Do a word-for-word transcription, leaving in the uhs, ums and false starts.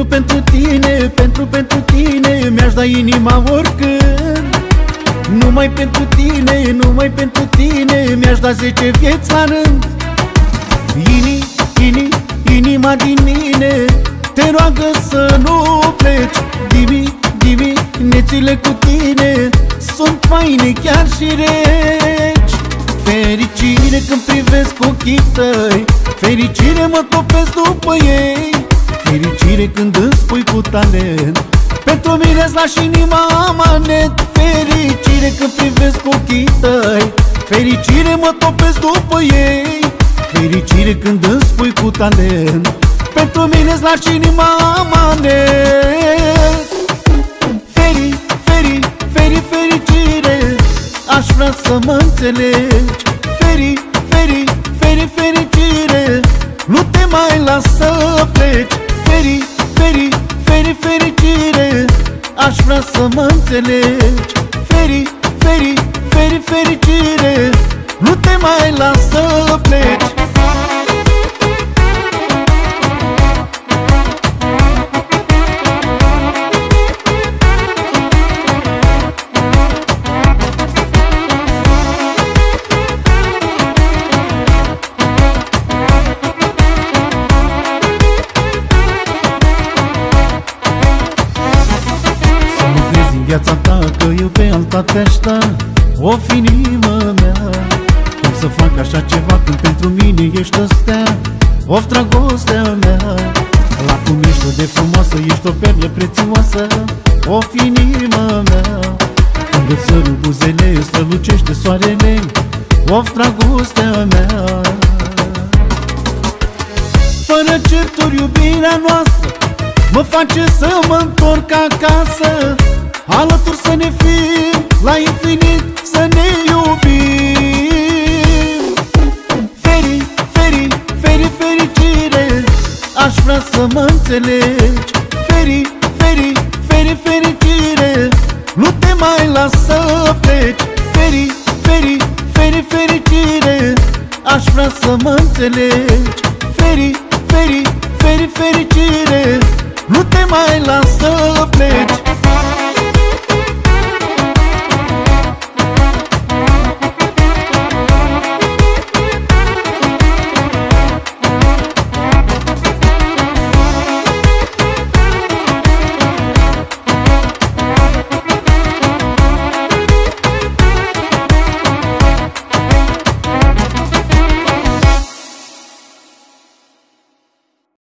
Pentru, pentru tine, pentru, pentru tine mi-aș da inima oricând. Numai pentru tine, numai pentru tine mi-aș da zece vieți la rând. Ini, ini, inima din mine te roagă să nu pleci. Dimi, dimi, nețile cu tine sunt faine, chiar și reci. Fericire când privesc ochii tăi, fericire mă topesc după ei. Fericire când îmi spui cu talent, pentru mine-ți lași inima amanet. Fericire când privesc ochii tăi, fericire mă topesc după ei. Fericire când îmi spui cu talent, pentru mine-ți lași inima amanet. Feri, feri, feri, fericire, aș vrea să mă înțelegi. Feri, feri, feri, fericire, nu te mai las să pleci. Feri, feri, feri, fericire, aș vrea să mă înțelegi. Feri, feri, feri, fericire, nu te mai las să pleci. Viața ta că eu pe alta te aștept, o fi inima mea. Cum să fac așa ceva când pentru mine ești o stea, of, dragostea mea. La cum ești de frumoasă, ești o perlă prețioasă, of, inima mea. Când îți sărut buzele, strălucește soarele, of, dragostea mea. Fără certuri iubirea noastră mă face să mă întorc acasă, alături să ne fim, la infinit să ne iubim. Feri, feri, feri, fericire, aș vrea să mă înțelegi. Feri, feri, feri, fericire, nu te mai las să pleci. Feri, feri, feri, fericire, aș vrea să mă înțelegi. Feri, feri, feri, fericire, nu te mai las să pleci.